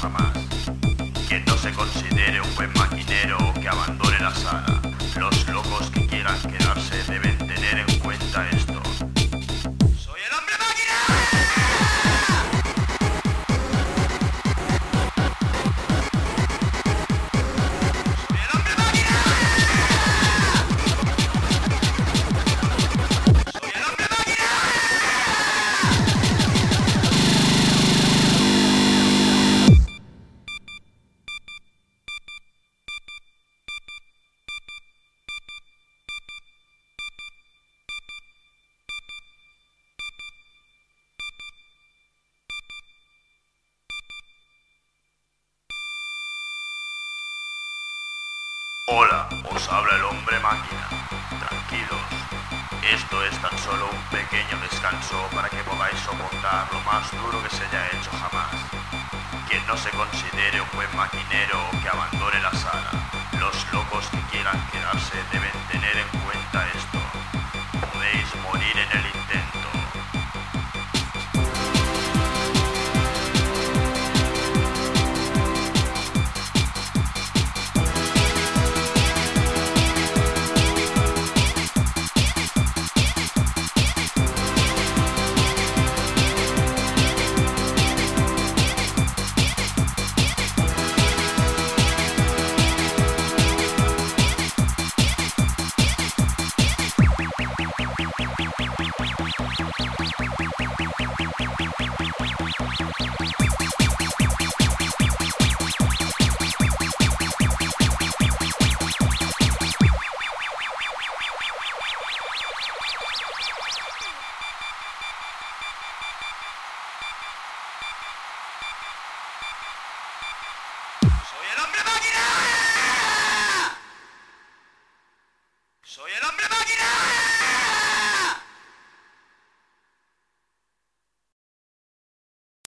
jamás. Quien no se considere un buen maquinero que abandone la sala. Los locos que quieran quedarse deben tener en cuenta esto. ¡Soy el hombre máquina! ¡Soy el hombre máquina! ¡Soy el hombre máquina! Hola, os habla el hombre máquina. Tranquilos, esto es tan solo un pequeño descanso para que podáis soportar lo más duro que se haya hecho jamás. Quien no se considere un buen maquinero que abandone la sala. Los locos que quieran quedarse deben tener en cuenta esto. Podéis morir en el intento. ¡Soy el hombre máquina!